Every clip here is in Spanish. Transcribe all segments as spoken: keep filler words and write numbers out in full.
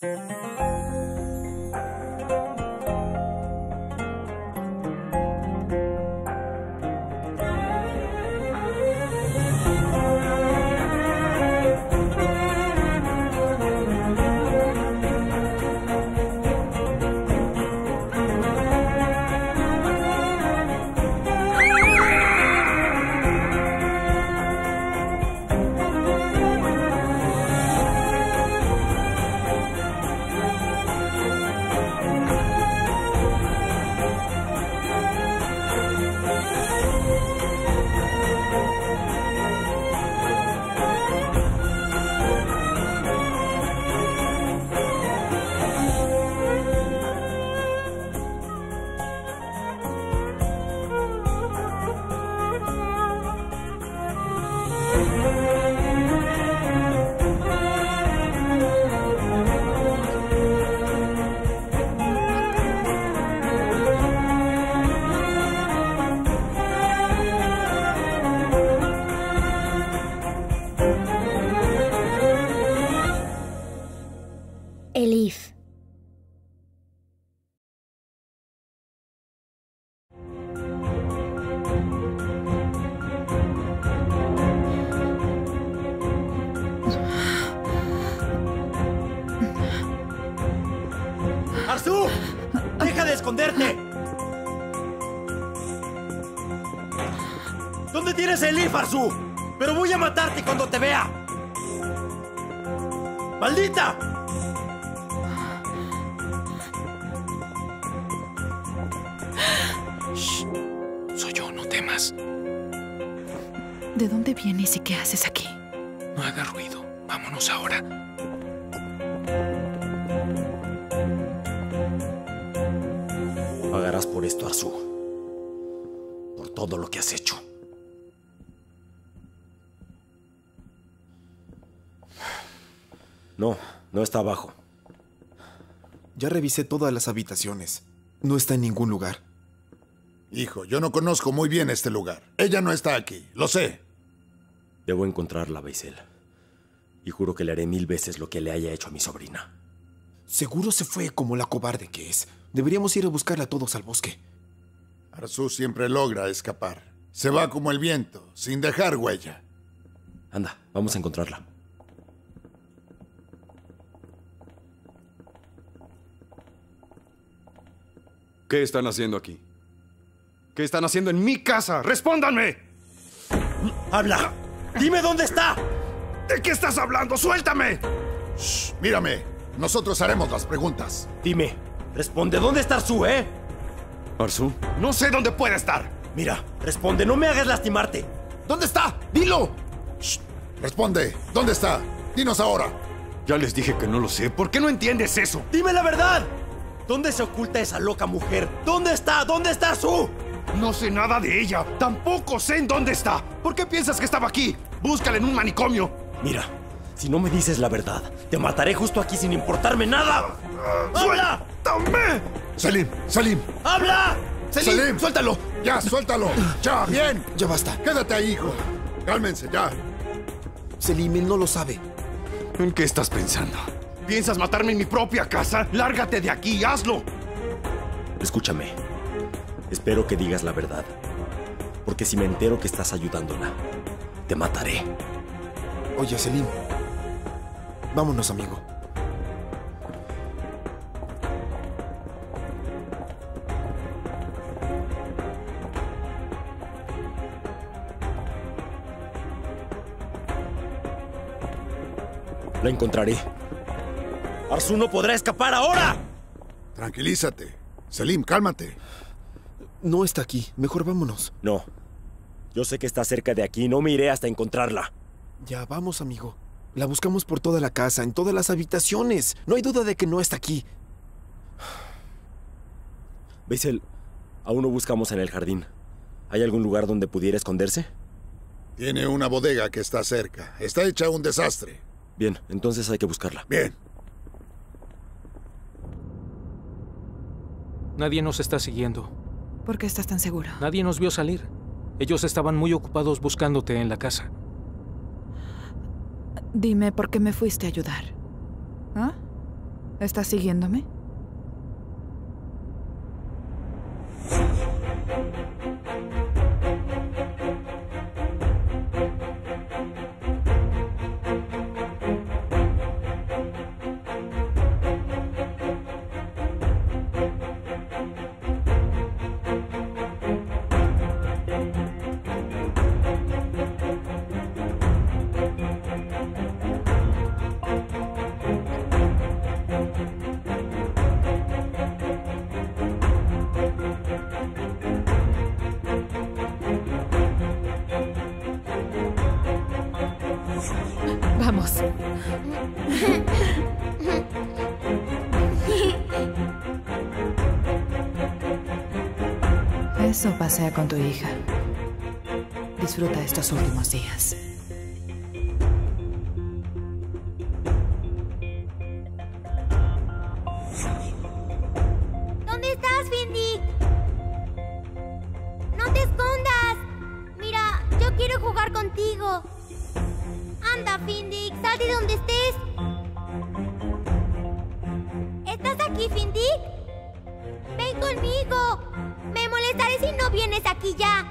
Elif. ¡Arzu! ¡Deja de esconderte! ¿Dónde tienes a Elif, Arzu? Pero voy a matarte cuando te vea. ¡Maldita! Shh. Soy yo, no temas. ¿De dónde vienes y qué haces aquí? No haga ruido. Vámonos ahora. Pagarás por esto, Arzu. Por todo lo que has hecho. No, no está abajo. Ya revisé todas las habitaciones. No está en ningún lugar. Hijo, yo no conozco muy bien este lugar. Ella no está aquí, lo sé. Debo encontrarla, Baisel. Y juro que le haré mil veces lo que le haya hecho a mi sobrina. Seguro se fue como la cobarde que es. Deberíamos ir a buscarla todos al bosque. Arzu siempre logra escapar. Se va como el viento, sin dejar huella. Anda, vamos a encontrarla. ¿Qué están haciendo aquí? ¿Qué están haciendo en mi casa? ¡Respóndanme! ¡Habla! ¡Dime dónde está! ¿De qué estás hablando? ¡Suéltame! Shh, mírame. Nosotros haremos las preguntas. Dime. Responde. ¿Dónde está Arzu, eh? ¿Arzu? No sé dónde puede estar. Mira, responde. No me hagas lastimarte. ¿Dónde está? ¡Dilo! Shh, responde. ¿Dónde está? Dinos ahora. Ya les dije que no lo sé. ¿Por qué no entiendes eso? ¡Dime la verdad! ¿Dónde se oculta esa loca mujer? ¿Dónde está? ¿Dónde está Arzu? No sé nada de ella. Tampoco sé en dónde está. ¿Por qué piensas que estaba aquí? Búscala en un manicomio. Mira, si no me dices la verdad, te mataré justo aquí sin importarme nada. ¡Habla! ¡Suéltame! Selim, Selim. ¡Habla! ¡Selim! Selim. ¡Suéltalo! Ya, suéltalo. Ya, bien. Ya basta. Quédate ahí, hijo. Cálmense, ya. Selim, él no lo sabe. ¿En qué estás pensando? ¿Piensas matarme en mi propia casa? ¡Lárgate de aquí! ¡Hazlo! Escúchame. Espero que digas la verdad. Porque si me entero que estás ayudándola, te mataré. Oye, Selim. Vámonos, amigo. La encontraré. Arzu no podrá escapar ahora. Tranquilízate. Selim, cálmate. No está aquí. Mejor vámonos. No. Yo sé que está cerca de aquí. No me iré hasta encontrarla. Ya, vamos, amigo. La buscamos por toda la casa, en todas las habitaciones. No hay duda de que no está aquí. Baisel, aún no buscamos en el jardín. ¿Hay algún lugar donde pudiera esconderse? Tiene una bodega que está cerca. Está hecha un desastre. Bien, entonces hay que buscarla. Bien. Nadie nos está siguiendo. ¿Por qué estás tan seguro? Nadie nos vio salir. Ellos estaban muy ocupados buscándote en la casa. Dime por qué me fuiste a ayudar. ¿Ah? ¿Estás siguiéndome? Vamos. Eso, pasea con tu hija. Disfruta estos últimos días. ¿Dónde estás, Findick? ¡No te escondas! Mira, yo quiero jugar contigo. Anda, Findick, sal de donde estés. ¿Estás aquí, Findick? Ven conmigo. Me molestaré si no vienes aquí ya.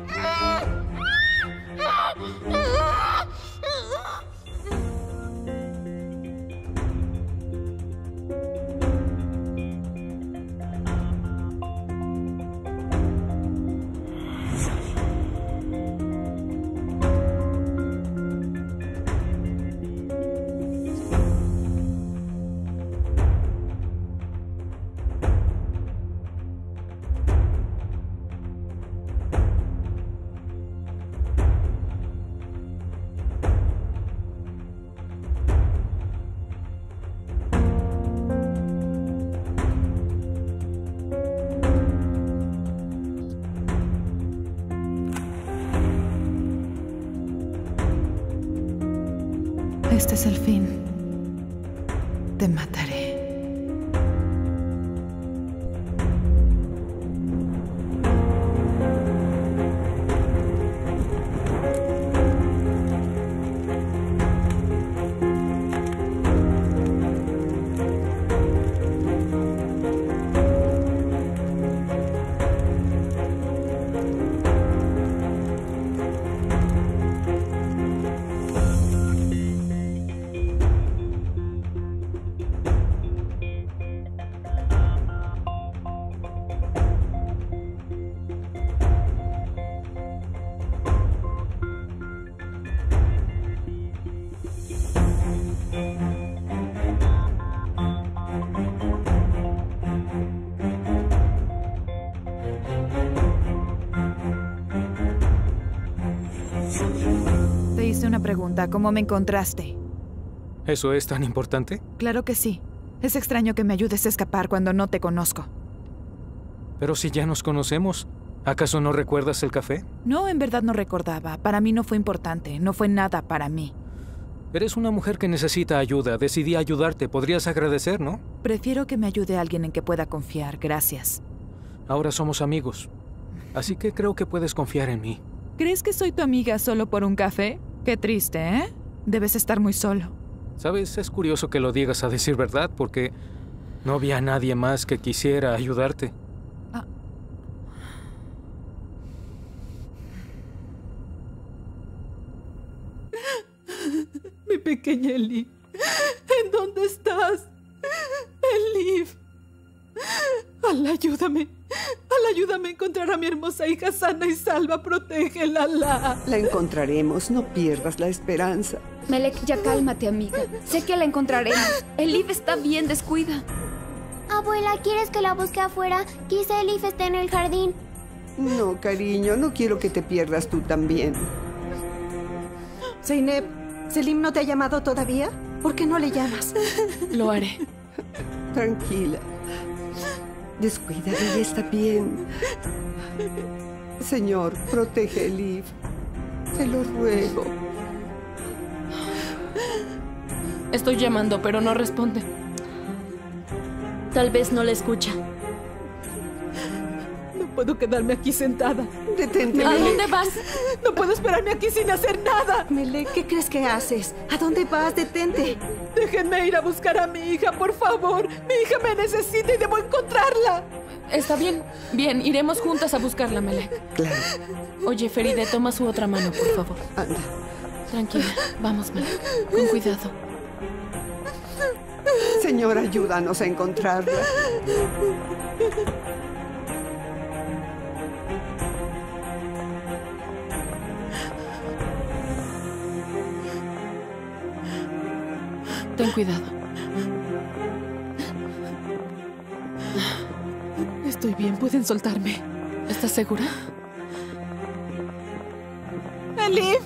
Este es el fin. Te mataré. Te hice una pregunta. ¿Cómo me encontraste? ¿Eso es tan importante? Claro que sí. Es extraño que me ayudes a escapar cuando no te conozco. Pero si ya nos conocemos, ¿acaso no recuerdas el café? No, en verdad no recordaba. Para mí no fue importante. No fue nada para mí. Eres una mujer que necesita ayuda. Decidí ayudarte. Podrías agradecer, ¿no? Prefiero que me ayude alguien en que pueda confiar. Gracias. Ahora somos amigos. Así que creo que puedes confiar en mí. ¿Crees que soy tu amiga solo por un café? Qué triste, ¿eh? Debes estar muy solo. Sabes, es curioso que lo digas a decir verdad, porque no había nadie más que quisiera ayudarte. Ah. Mi pequeña Elif. ¿En dónde estás? Elif. Alá, ayúdame. Alá, ayúdame a encontrar a mi hermosa hija sana y salva. Protégela, Alá. La encontraremos. No pierdas la esperanza. Melek, ya cálmate, amiga. Sé que la encontraremos. Elif está bien, descuida. Abuela, ¿quieres que la busque afuera? Quizá Elif esté en el jardín. No, cariño, no quiero que te pierdas tú también. Zeynep, ¿Selim no te ha llamado todavía? ¿Por qué no le llamas? Lo haré. Tranquila. Descuida, ella está bien. Señor, protege a Elif. Te lo ruego. Estoy llamando, pero no responde. Tal vez no la escucha. No puedo quedarme aquí sentada. Detente, ¿A Melek. dónde vas? No puedo esperarme aquí sin hacer nada. Melek, ¿qué crees que haces? ¿A dónde vas? Detente. Déjenme ir a buscar a mi hija, por favor. Mi hija me necesita y debo encontrarla. Está bien. Bien, iremos juntas a buscarla, Melek. Claro. Oye, Feride, toma su otra mano, por favor. Anda. Tranquila. Vamos, Melek. Con cuidado. Señor, ayúdanos a encontrarla. Ten cuidado. Estoy bien, pueden soltarme. ¿Estás segura? ¡Elif!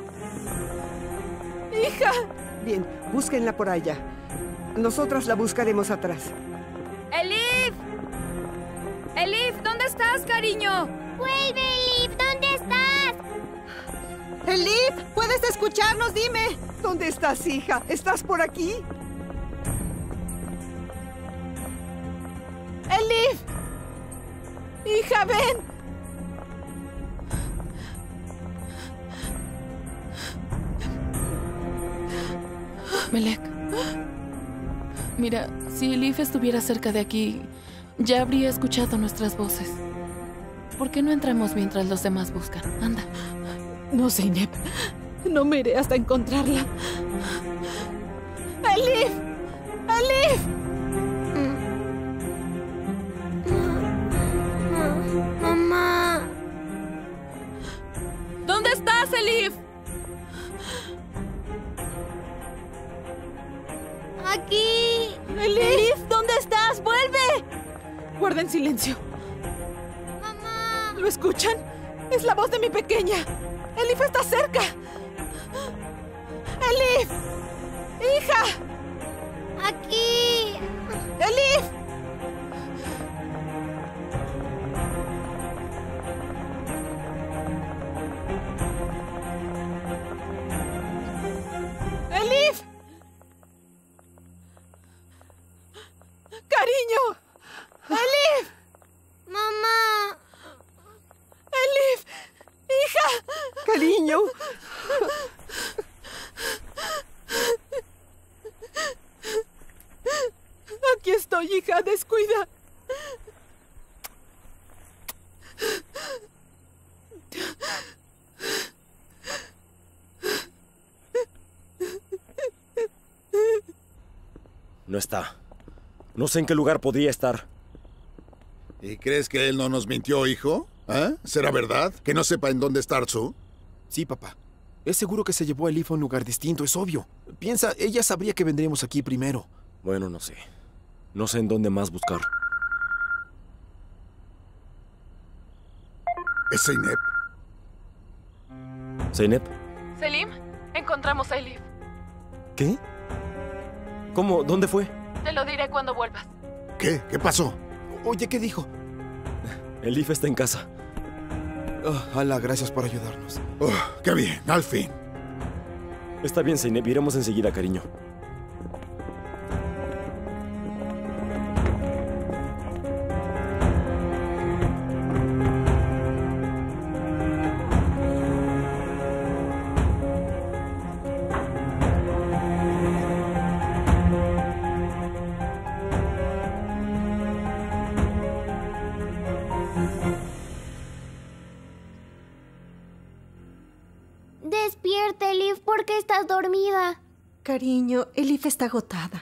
¡Hija! Bien, búsquenla por allá. Nosotras la buscaremos atrás. ¡Elif! ¡Elif! ¿Dónde estás, cariño? ¡Vuelve, Elif! ¿Dónde estás? Elif, ¿puedes escucharnos? Dime. ¿Dónde estás, hija? ¿Estás por aquí? ¡Elif! ¡Hija, ven! Melek. Mira, si Elif estuviera cerca de aquí, ya habría escuchado nuestras voces. ¿Por qué no entramos mientras los demás buscan? Anda. No, Zeynep. No me iré hasta encontrarla. ¡Elif! ¡Elif! Mamá. ¿Dónde estás, Elif? Aquí. ¡Elif! ¿Dónde estás? ¡Vuelve! Guarden silencio. Mamá. ¿Lo escuchan? Es la voz de mi pequeña. Elif está cerca. ¡Elif! ¡Hija! Aquí. ¡Elif! ¡Elif! ¡Cariño! ¡Elif! Mamá. ¡Elif! ¡Hija! Cariño. Aquí estoy, hija. Descuida. No está. No sé en qué lugar podría estar. ¿Y crees que él no nos mintió, hijo? ¿Ah? ¿Será verdad? ¿Que no sepa en dónde está Arzu? Sí, papá. Es seguro que se llevó a Elif a un lugar distinto, es obvio. Piensa, ella sabría que vendríamos aquí primero. Bueno, no sé. No sé en dónde más buscar. ¿Es Zeynep? ¿Zeynep? Selim, encontramos a Elif. ¿Qué? ¿Cómo? ¿Dónde fue? Te lo diré cuando vuelvas. ¿Qué? ¿Qué pasó? Oye, ¿qué dijo? Elif está en casa. Oh, Alá, gracias por ayudarnos. Oh, ¡qué bien! ¡Al fin! Está bien, Zeynep. Iremos enseguida, cariño. Despierta, Elif. ¿Por qué estás dormida? Cariño, Elif está agotada.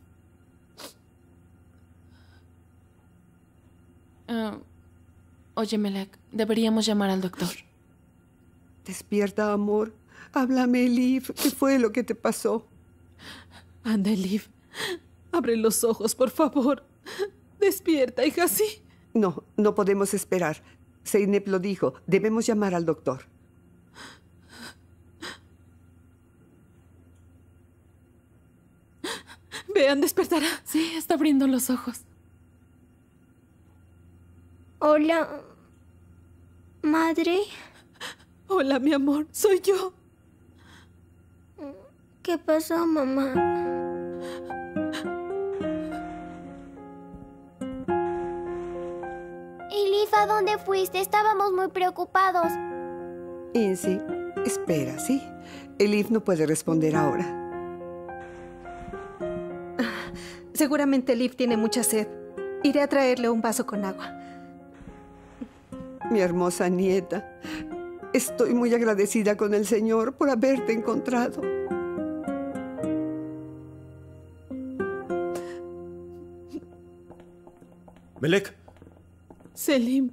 Uh, oye, Melek, deberíamos llamar al doctor. Despierta, amor. Háblame, Elif. ¿Qué fue lo que te pasó? Anda, Elif. Abre los ojos, por favor. Despierta, hija, sí. No, no podemos esperar. Zeynep lo dijo. Debemos llamar al doctor. Vean, despertará. Sí, está abriendo los ojos. Hola. Madre. Hola, mi amor. Soy yo. ¿Qué pasó, mamá? Elif ¿A dónde fuiste? Estábamos muy preocupados. Insi, espera, ¿sí? Elif no puede responder ahora. Seguramente Elif tiene mucha sed. Iré a traerle un vaso con agua. Mi hermosa nieta, estoy muy agradecida con el Señor por haberte encontrado. Melek. Selim.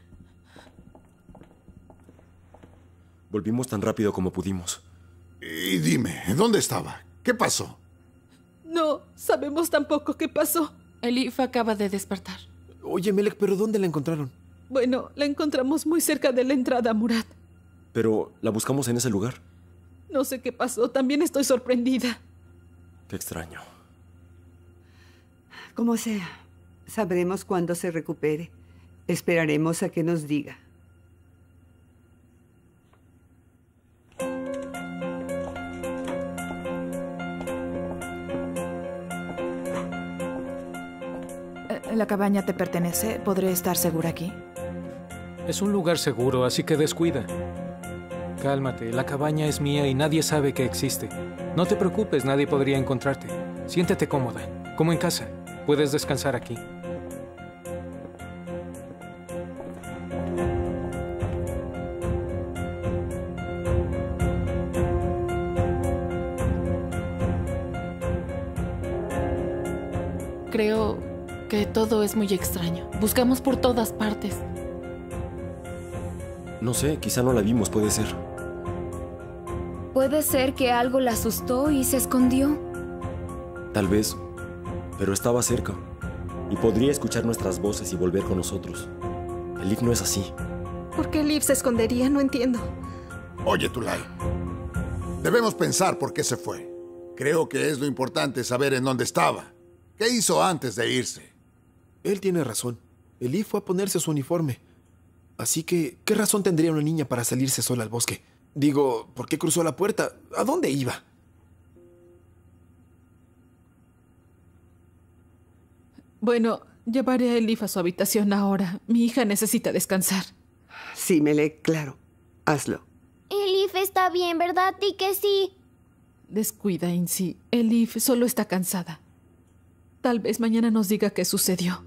Volvimos tan rápido como pudimos. Y dime, ¿dónde estaba? ¿Qué pasó? No sabemos tampoco qué pasó. Elif acaba de despertar. Oye, Melek, ¿pero dónde la encontraron? Bueno, la encontramos muy cerca de la entrada, Murad. Pero la buscamos en ese lugar. No sé qué pasó. También estoy sorprendida. Qué extraño. Como sea, sabremos cuándo se recupere. Esperaremos a que nos diga. ¿La cabaña te pertenece? ¿Podré estar segura aquí? Es un lugar seguro, así que descuida. Cálmate, la cabaña es mía y nadie sabe que existe. No te preocupes, nadie podría encontrarte. Siéntete cómoda, como en casa. Puedes descansar aquí. Creo que todo es muy extraño. Buscamos por todas partes. No sé, quizá no la vimos, puede ser. Puede ser que algo la asustó y se escondió. Tal vez, pero estaba cerca. Y podría escuchar nuestras voces y volver con nosotros. Elif no es así. ¿Por qué Elif se escondería? No entiendo. Oye, Tulay. Debemos pensar por qué se fue. Creo que es lo importante saber en dónde estaba. ¿Qué hizo antes de irse? Él tiene razón. Elif fue a ponerse su uniforme. Así que, ¿qué razón tendría una niña para salirse sola al bosque? Digo, ¿por qué cruzó la puerta? ¿A dónde iba? Bueno, llevaré a Elif a su habitación ahora. Mi hija necesita descansar. Sí, Melek, claro. Hazlo. Elif está bien, ¿verdad? Di que sí. Descuida, Insi. Elif solo está cansada. Tal vez mañana nos diga qué sucedió.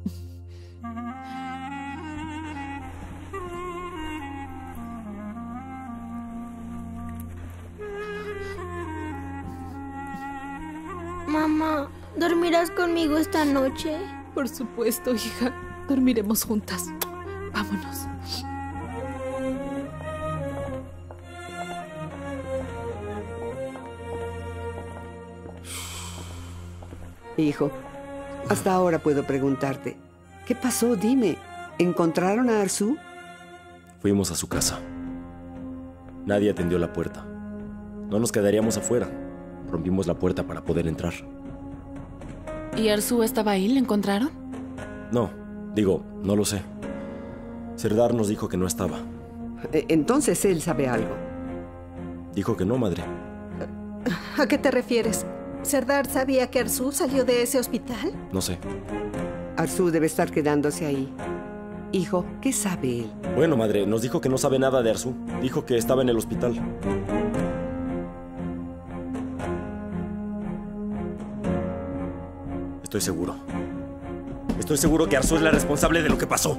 Mamá, ¿dormirás conmigo esta noche? Por supuesto, hija. Dormiremos juntas. Vámonos. Hijo, hasta ahora puedo preguntarte. ¿Qué pasó? Dime. ¿Encontraron a Arzu? Fuimos a su casa. Nadie atendió la puerta. No nos quedaríamos afuera. Rompimos la puerta para poder entrar. ¿Y Arzu estaba ahí? ¿Le encontraron? No, digo, no lo sé. Serdar nos dijo que no estaba. Entonces él sabe algo. Dijo que no, madre. ¿A qué te refieres? ¿Serdar sabía que Arzu salió de ese hospital? No sé. Arzu debe estar quedándose ahí. Hijo, ¿qué sabe él? Bueno, madre, nos dijo que no sabe nada de Arzu. Dijo que estaba en el hospital. Estoy seguro. Estoy seguro que Arzu es la responsable de lo que pasó.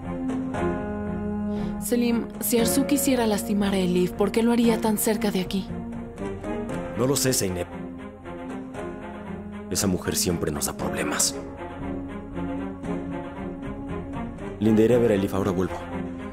Selim, si Arzu quisiera lastimar a Elif, ¿por qué lo haría tan cerca de aquí? No lo sé, Zeynep. Esa mujer siempre nos da problemas. Linda, iré a ver a Elif, ahora vuelvo.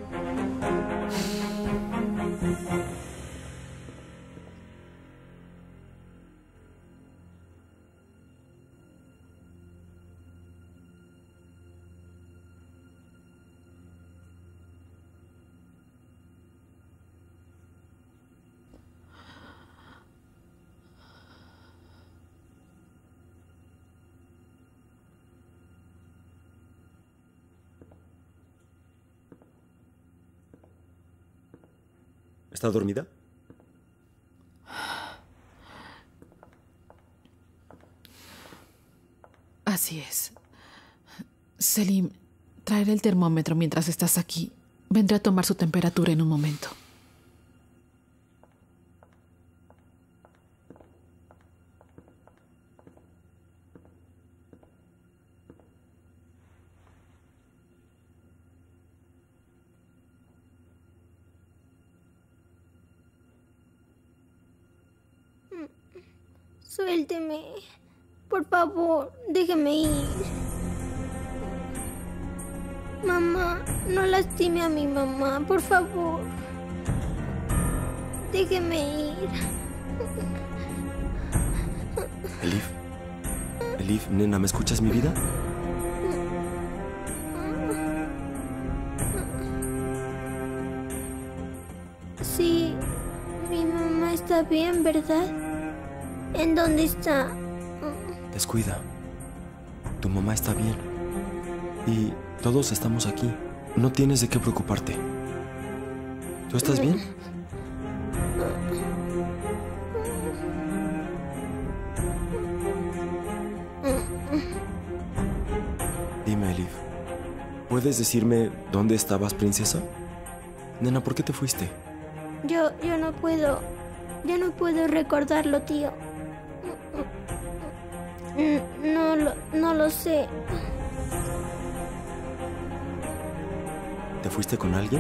¿Está dormida? Así es. Selim, Traeré el termómetro mientras estás aquí. Vendré a tomar su temperatura en un momento. Suélteme. Por favor, déjeme ir. Mamá, no lastime a mi mamá, por favor. Déjeme ir. Elif. Elif, nena, ¿me escuchas, mi vida? Sí, mi mamá está bien, ¿verdad? ¿En dónde está? Descuida. Tu mamá está bien. Y todos estamos aquí. No tienes de qué preocuparte. ¿Tú estás bien? Dime, Elif. ¿Puedes decirme dónde estabas, princesa? Nena, ¿por qué te fuiste? Yo, yo no puedo. Yo no puedo recordarlo, tío. No lo, no lo sé. ¿Te fuiste con alguien?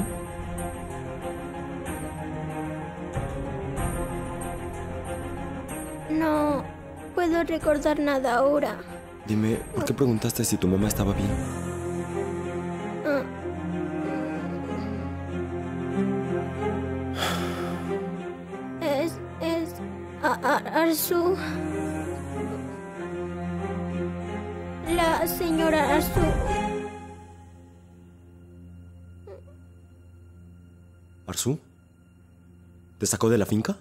No puedo recordar nada ahora. Dime, ¿por qué preguntaste si tu mamá estaba bien? Ah. Es, es a, a, Arzu. La señora Arzu. ¿Arzu? ¿Te sacó de la finca?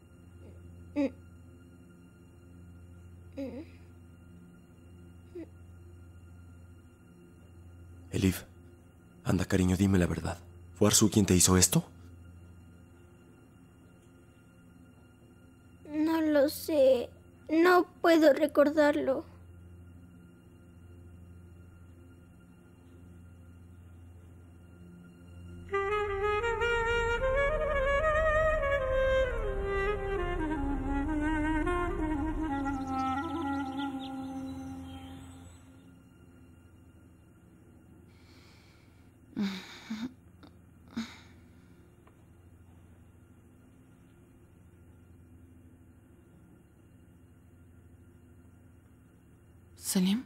Elif, anda, cariño, dime la verdad. ¿Fue Arzu quien te hizo esto? No lo sé. No puedo recordarlo. ¿Selim?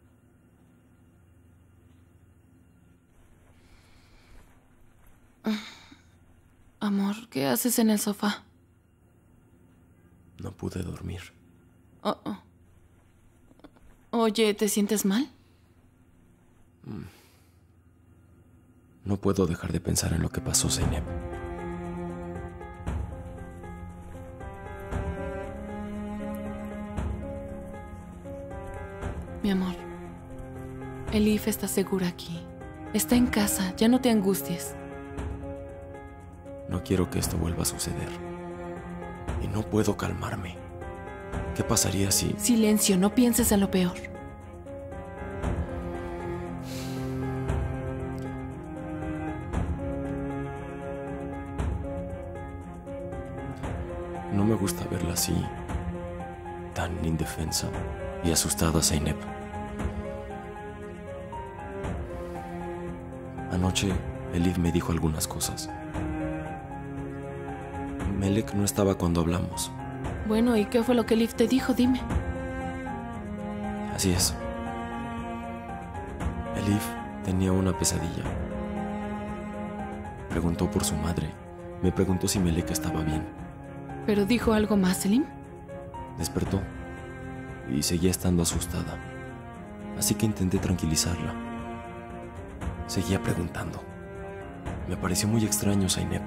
Amor, ¿qué haces en el sofá? No pude dormir. Oh, oh. Oye, ¿te sientes mal? No puedo dejar de pensar en lo que pasó, Zeynep. Mi amor, Elif está segura aquí. Está en casa, ya no te angusties. No quiero que esto vuelva a suceder. Y no puedo calmarme. ¿Qué pasaría si...? Silencio, no pienses en lo peor. No me gusta verla así, tan indefensa y asustada, Zeynep. Anoche, Elif me dijo algunas cosas. Melek no estaba cuando hablamos. Bueno, ¿y qué fue lo que Elif te dijo? Dime. Así es. Elif tenía una pesadilla. Preguntó por su madre. Me preguntó si Melek estaba bien. ¿Pero dijo algo más, Selim? Despertó y seguía estando asustada. Así que intenté tranquilizarla. Seguía preguntando. Me pareció muy extraño, Zeynep.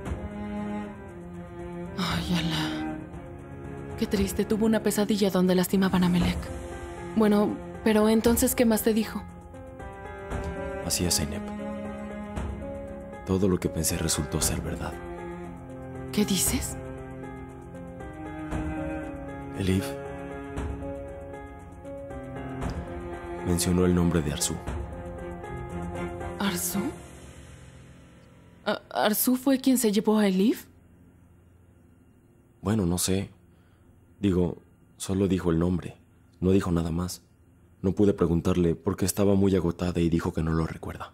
Ay, Alá. Qué triste, tuvo una pesadilla donde lastimaban a Melek. Bueno, pero entonces, ¿qué más te dijo? Así es, Zeynep. Todo lo que pensé resultó ser verdad. ¿Qué dices? Elif mencionó el nombre de Arzu. ¿Arzu? ¿Arzu fue quien se llevó a Elif? Bueno, no sé. Digo, solo dijo el nombre. No dijo nada más. No pude preguntarle porque estaba muy agotada y dijo que no lo recuerda.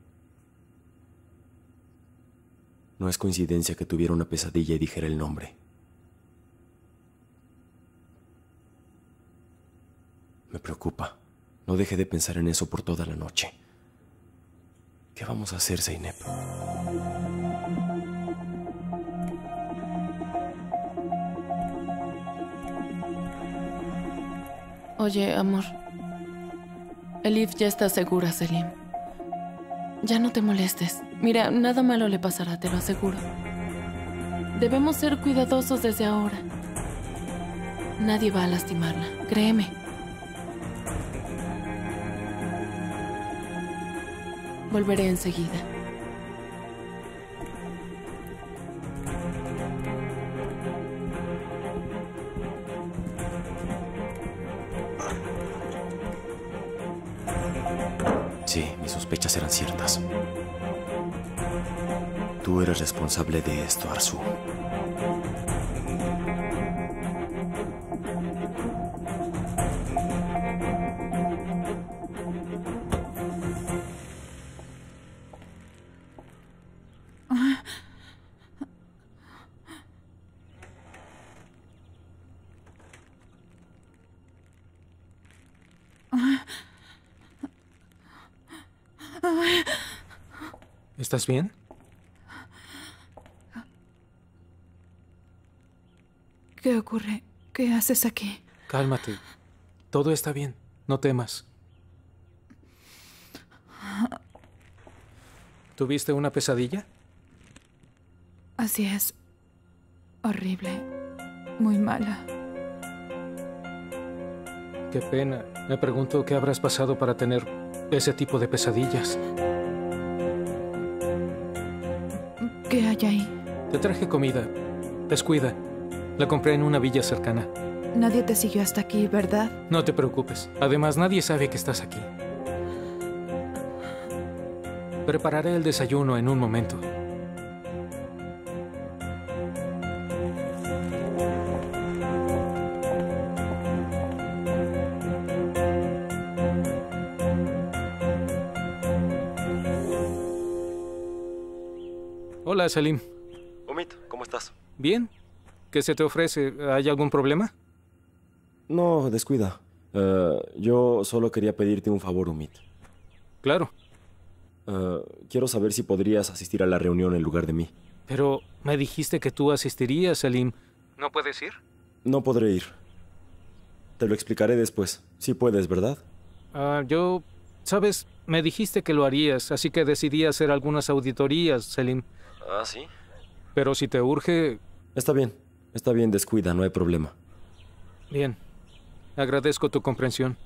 No es coincidencia que tuviera una pesadilla y dijera el nombre. Me preocupa. No dejé de pensar en eso por toda la noche. ¿Qué vamos a hacer, Zeynep? Oye, amor. Elif ya está segura, Selim. Ya no te molestes. Mira, nada malo le pasará, te lo aseguro. Debemos ser cuidadosos desde ahora. Nadie va a lastimarla, créeme. Volveré enseguida. Sí, mis sospechas eran ciertas. Tú eres responsable de esto, Arzu. ¿Estás bien? ¿Qué ocurre? ¿Qué haces aquí? Cálmate. Todo está bien. No temas. ¿Tuviste una pesadilla? Así es. Horrible. Muy mala. Qué pena. Me pregunto qué habrás pasado para tener ese tipo de pesadillas. ¿Qué hay ahí? Te traje comida. Descuida. La compré en una villa cercana. Nadie te siguió hasta aquí, ¿verdad? No te preocupes. Además, nadie sabe que estás aquí. Prepararé el desayuno en un momento. Hola, Salim. Umit, ¿cómo estás? Bien. ¿Qué se te ofrece? ¿Hay algún problema? No, descuida. Uh, yo solo quería pedirte un favor, Umit. Claro. Uh, quiero saber si podrías asistir a la reunión en lugar de mí. Pero me dijiste que tú asistirías, Salim. ¿No puedes ir? No podré ir. Te lo explicaré después. Sí puedes, ¿verdad? Uh, yo... Sabes, me dijiste que lo harías, así que decidí hacer algunas auditorías, Salim. ¿Ah, sí? Pero si te urge... Está bien. Está bien, descuida, no hay problema. Bien. Agradezco tu comprensión.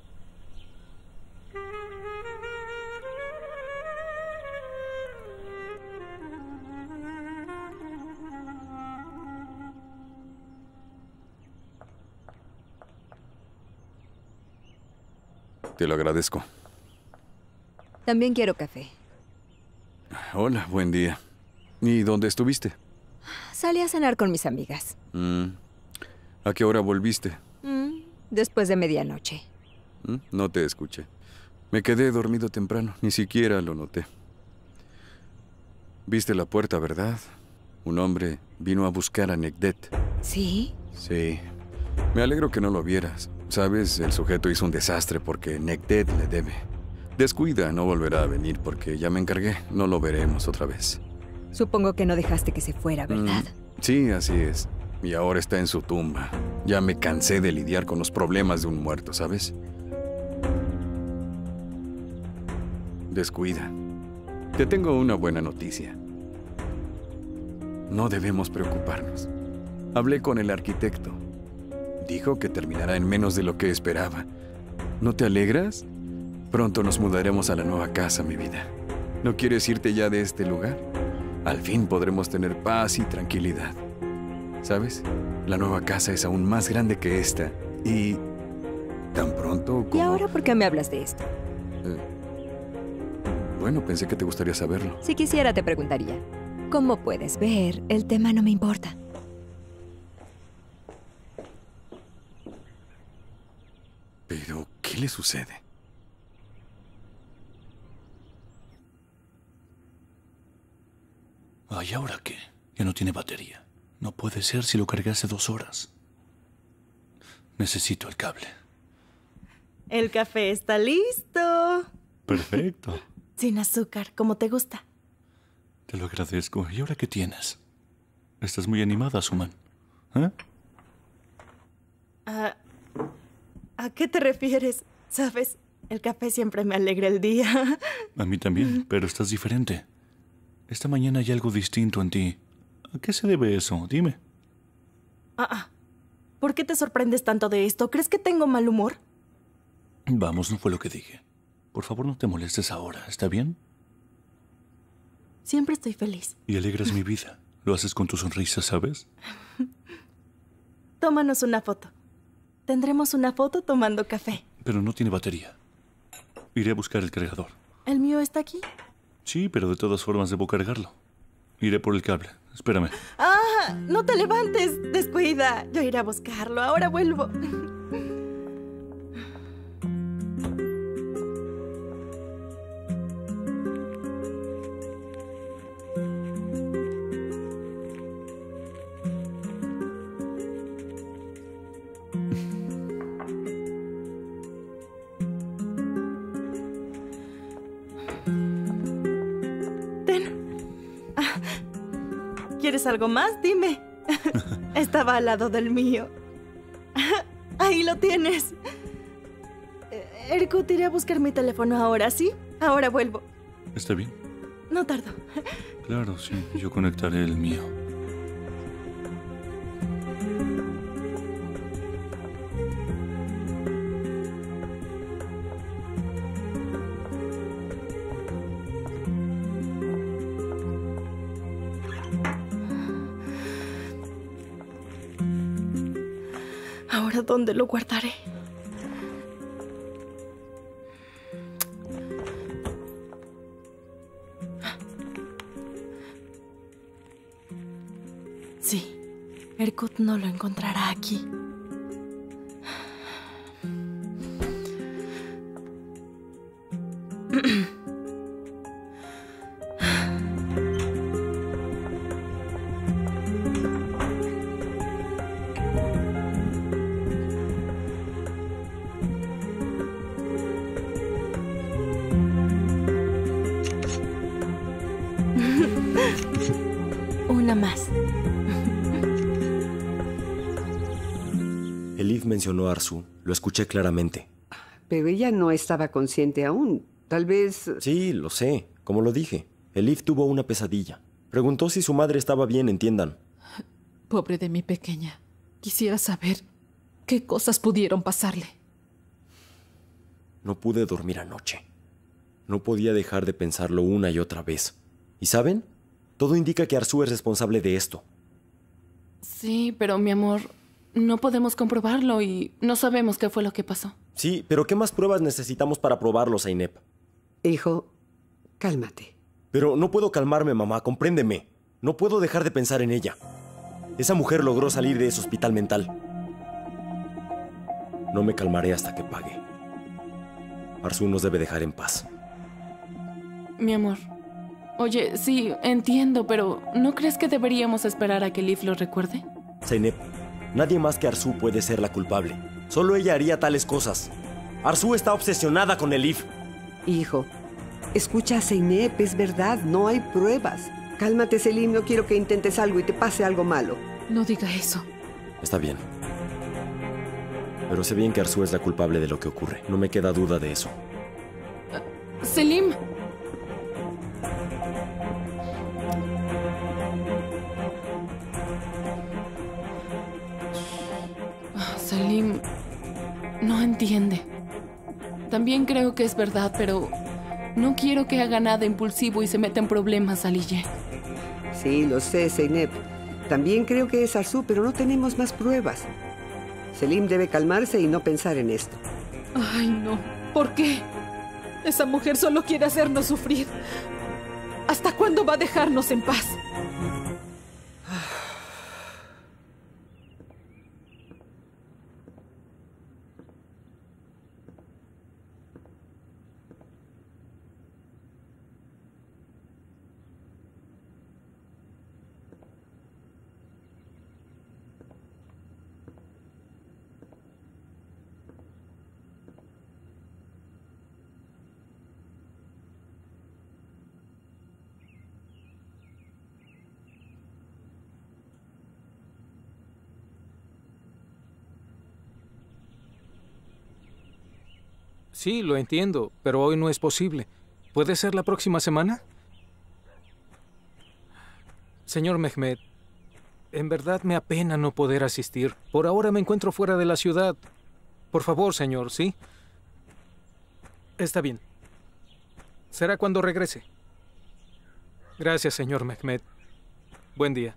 Te lo agradezco. También quiero café. Hola, buen día. ¿Y dónde estuviste? Salí a cenar con mis amigas. Mm. ¿A qué hora volviste? Mm. Después de medianoche. Mm. No te escuché. Me quedé dormido temprano. Ni siquiera lo noté. Viste la puerta, ¿verdad? Un hombre vino a buscar a Nekdet. ¿Sí? Sí. Me alegro que no lo vieras. Sabes, el sujeto hizo un desastre porque Nekdet le debe. Descuida, no volverá a venir porque ya me encargué. No lo veremos otra vez. Supongo que no dejaste que se fuera, ¿verdad? Mm, sí, así es. Y ahora está en su tumba. Ya me cansé de lidiar con los problemas de un muerto, ¿sabes? Descuida. Te tengo una buena noticia. No debemos preocuparnos. Hablé con el arquitecto. Dijo que terminará en menos de lo que esperaba. ¿No te alegras? Pronto nos mudaremos a la nueva casa, mi vida. ¿No quieres irte ya de este lugar? Al fin podremos tener paz y tranquilidad. ¿Sabes? La nueva casa es aún más grande que esta. Y... tan pronto como... ¿Y ahora por qué me hablas de esto? Eh, bueno... bueno, pensé que te gustaría saberlo. Si quisiera, te preguntaría. Como puedes ver, el tema no me importa. Pero, ¿qué le sucede? Ay, ¿ahora qué? Ya no tiene batería. No puede ser si lo cargué hace dos horas. Necesito el cable. El café está listo. Perfecto. Sin azúcar, como te gusta. Te lo agradezco. ¿Y ahora qué tienes? Estás muy animada, Suman. ¿Eh? ¿A, ¿A qué te refieres? ¿Sabes? El café siempre me alegra el día. A mí también, pero estás diferente. Esta mañana hay algo distinto en ti. ¿A qué se debe eso? Dime. Ah, ah. ¿Por qué te sorprendes tanto de esto? ¿Crees que tengo mal humor? Vamos, no fue lo que dije. Por favor, no te molestes ahora, ¿está bien? Siempre estoy feliz. Y alegras mi vida. Lo haces con tu sonrisa, ¿sabes? Tómanos una foto. Tendremos una foto tomando café. Pero no tiene batería. Iré a buscar el cargador. ¿El mío está aquí? Sí, pero de todas formas debo cargarlo. Iré por el cable. Espérame. ¡Ah! ¡No te levantes! Descuida. Yo iré a buscarlo. Ahora vuelvo. ¿Quieres algo más? Dime. Estaba al lado del mío. Ahí lo tienes. Erkut, iré a buscar mi teléfono ahora, ¿sí? Ahora vuelvo. ¿Está bien? No tardo. Claro, sí. Yo conectaré el mío. ¿Ahora dónde lo guardaré? Sí, Erkut no lo encontrará aquí. Una más. Elif mencionó a Arzu. Lo escuché claramente. Pero ella no estaba consciente aún. Tal vez... Sí, lo sé. Como lo dije. Elif tuvo una pesadilla. Preguntó si su madre estaba bien, entiendan. Pobre de mi pequeña. Quisiera saber qué cosas pudieron pasarle. No pude dormir anoche. No podía dejar de pensarlo una y otra vez. ¿Y saben? Todo indica que Arzu es responsable de esto. Sí, pero mi amor, no podemos comprobarlo y no sabemos qué fue lo que pasó. Sí, pero ¿qué más pruebas necesitamos para probarlo, Zeynep? Hijo, cálmate. Pero no puedo calmarme, mamá, compréndeme. No puedo dejar de pensar en ella. Esa mujer logró salir de ese hospital mental. No me calmaré hasta que pague. Arzu nos debe dejar en paz. Mi amor, oye, sí, entiendo, pero ¿no crees que deberíamos esperar a que Elif lo recuerde? Zeynep, nadie más que Arzu puede ser la culpable. Solo ella haría tales cosas. Arzu está obsesionada con Elif. Hijo, escucha a Zeynep, es verdad, no hay pruebas. Cálmate, Selim, no quiero que intentes algo y te pase algo malo. No diga eso. Está bien. Pero sé bien que Arzu es la culpable de lo que ocurre. No me queda duda de eso. Uh, Selim. Selim no entiende. También creo que es verdad, pero no quiero que haga nada impulsivo y se meta en problemas, Aliye. Sí, lo sé, Zeynep. También creo que es Arzu, pero no tenemos más pruebas. Selim debe calmarse y no pensar en esto. Ay, no. ¿Por qué? Esa mujer solo quiere hacernos sufrir. ¿Hasta cuándo va a dejarnos en paz? Sí, lo entiendo, pero hoy no es posible. ¿Puede ser la próxima semana? Señor Mehmet, en verdad me apena no poder asistir. Por ahora me encuentro fuera de la ciudad. Por favor, señor, ¿sí? Está bien. Será cuando regrese. Gracias, señor Mehmet. Buen día.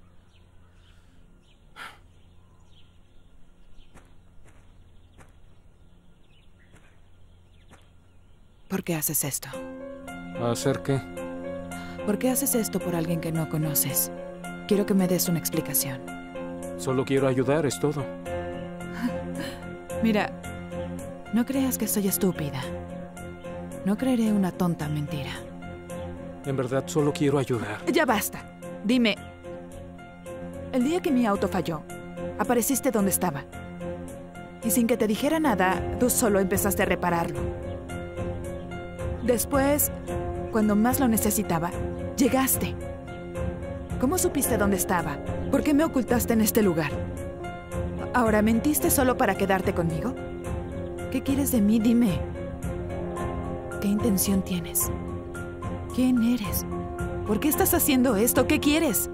¿Por qué haces esto? ¿Hacer qué? ¿Por qué haces esto por alguien que no conoces? Quiero que me des una explicación. Solo quiero ayudar, es todo. Mira, no creas que soy estúpida. No creeré una tonta mentira. En verdad, solo quiero ayudar. Ya basta. Dime, el día que mi auto falló, apareciste donde estaba. Y sin que te dijera nada, tú solo empezaste a repararlo. Después, cuando más lo necesitaba, llegaste. ¿Cómo supiste dónde estaba? ¿Por qué me ocultaste en este lugar? ¿Ahora mentiste solo para quedarte conmigo? ¿Qué quieres de mí? Dime. ¿Qué intención tienes? ¿Quién eres? ¿Por qué estás haciendo esto? ¿Qué quieres?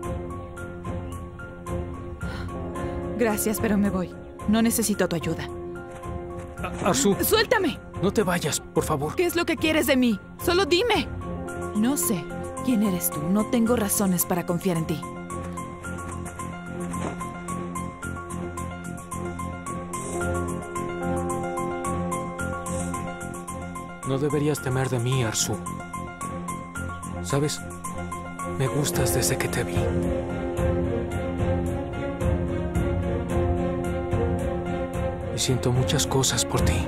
Gracias, pero me voy. No necesito tu ayuda. Arzu. ¡Suéltame! No te vayas, por favor. ¿Qué es lo que quieres de mí? Solo dime. No sé quién eres tú. No tengo razones para confiar en ti. No deberías temer de mí, Arzu. ¿Sabes? Me gustas desde que te vi. Y siento muchas cosas por ti.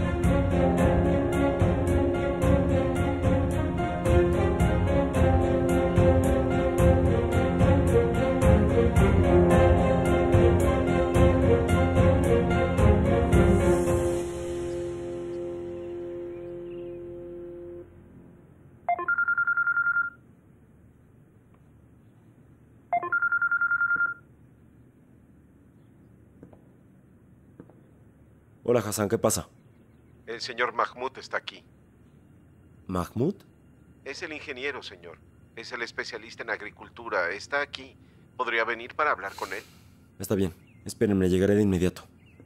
Hola, Hassan, ¿qué pasa? El señor Mahmoud está aquí. ¿Mahmoud? Es el ingeniero, señor. Es el especialista en agricultura. Está aquí. ¿Podría venir para hablar con él? Está bien. Espérenme, llegaré de inmediato.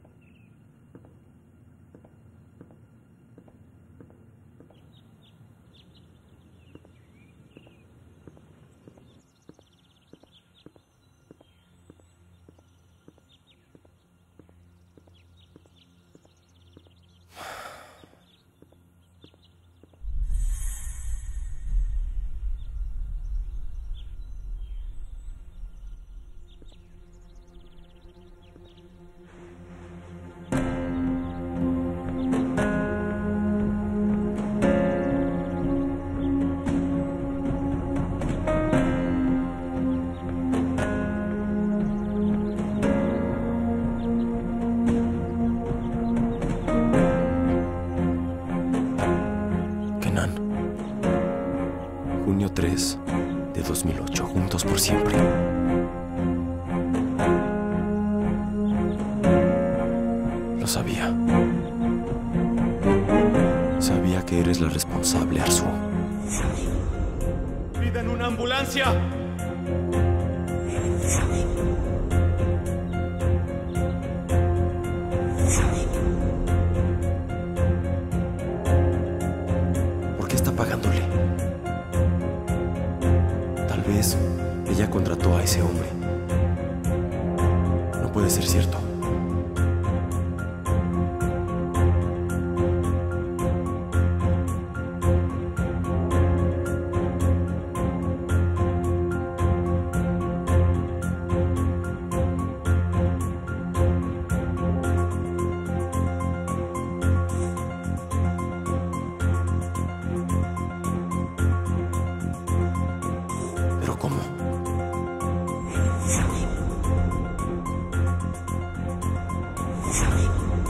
junio tres de dos mil ocho, juntos por siempre. Lo sabía. Sabía que eres la responsable, Arzu. ¡Pidan una ambulancia! ¿Por qué está pagándole? Tal vez ella contrató a ese hombre. No puede ser cierto.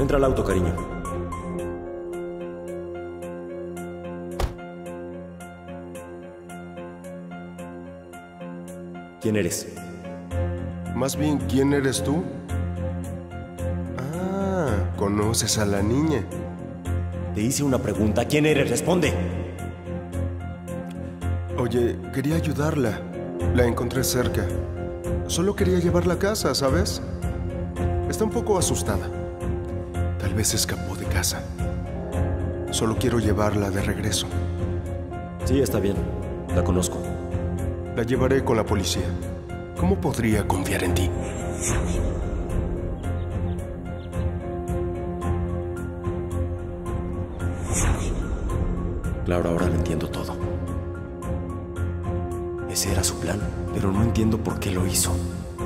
Entra al auto, cariño. ¿Quién eres? Más bien, ¿quién eres tú? Ah, conoces a la niña. Te hice una pregunta. ¿Quién eres? Responde. Oye, quería ayudarla. La encontré cerca. Solo quería llevarla a casa, ¿sabes? Está un poco asustada. Tal vez escapó de casa. Solo quiero llevarla de regreso. Sí, está bien. La conozco. La llevaré con la policía. ¿Cómo podría confiar en ti? Claro, ahora lo entiendo todo. Ese era su plan, pero no entiendo por qué lo hizo.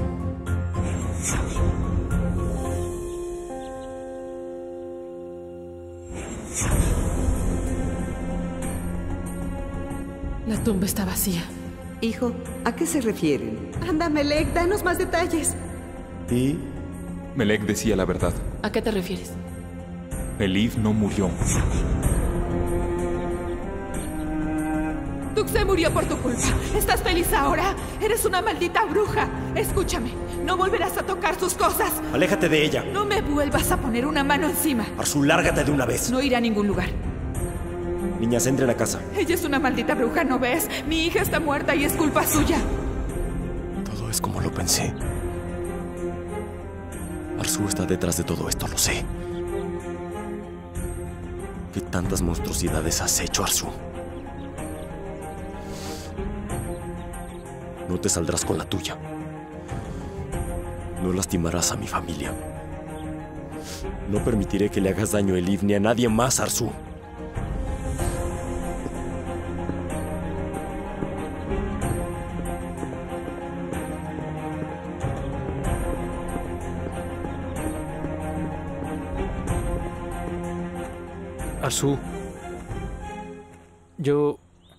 La tumba está vacía. Hijo, ¿a qué se refieren? Anda, Melek, danos más detalles. ¿Y? Melek decía la verdad. ¿A qué te refieres? Elif no murió. Tuxé murió por tu culpa. ¿Estás feliz ahora? Eres una maldita bruja. Escúchame, no volverás a tocar sus cosas. Aléjate de ella. No me vuelvas a poner una mano encima. Arzu, lárgate de una vez. No iré a ningún lugar. Niñas, entren a casa. Ella es una maldita bruja, ¿no ves? Mi hija está muerta y es culpa suya. Todo es como lo pensé. Arzu está detrás de todo esto, lo sé. ¿Qué tantas monstruosidades has hecho, Arzu? No te saldrás con la tuya. No lastimarás a mi familia. No permitiré que le hagas daño a Elif ni a nadie más, Arzu. Arzu, yo...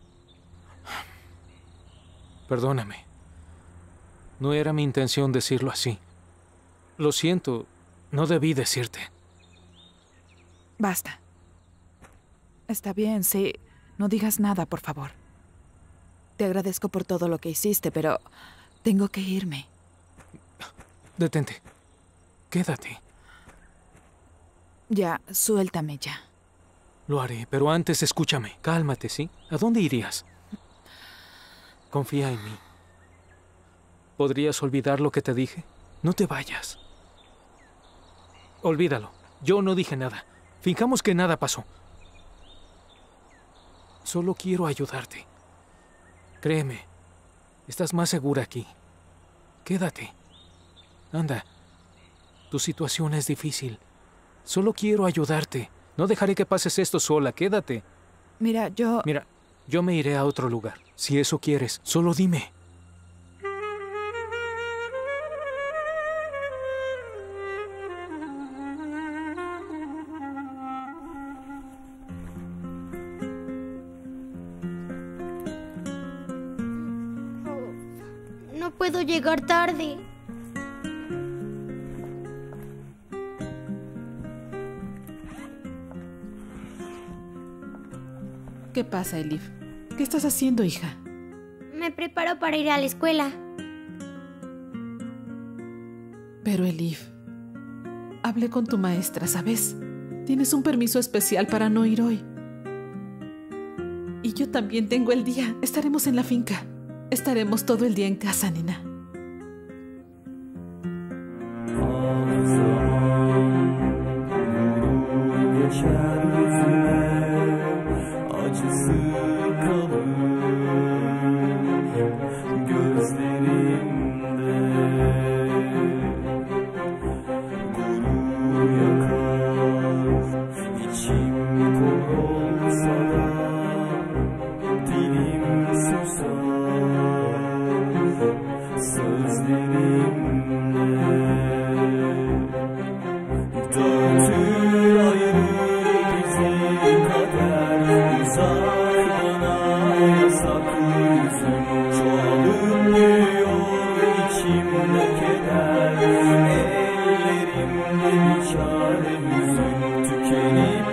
Perdóname. No era mi intención decirlo así. Lo siento, no debí decirte. Basta. Está bien, sí. No digas nada, por favor. Te agradezco por todo lo que hiciste, pero tengo que irme. Detente. Quédate. Ya, suéltame ya. Lo haré, pero antes escúchame. Cálmate, ¿sí? ¿A dónde irías? Confía en mí. ¿Podrías olvidar lo que te dije? No te vayas. Olvídalo. Yo no dije nada. Fijamos que nada pasó. Solo quiero ayudarte. Créeme. Estás más segura aquí. Quédate. Anda. Tu situación es difícil. Solo quiero ayudarte. No dejaré que pases esto sola. Quédate. Mira, yo... Mira, yo me iré a otro lugar. Si eso quieres, solo dime. No puedo llegar tarde. ¿Qué pasa, Elif? ¿Qué estás haciendo, hija? Me preparo para ir a la escuela. Pero, Elif, hablé con tu maestra, ¿sabes? Tienes un permiso especial para no ir hoy. Y yo también tengo el día. Estaremos en la finca. Estaremos todo el día en casa, nena. içimde keder, ellerimle biçim. çaremizin tükenip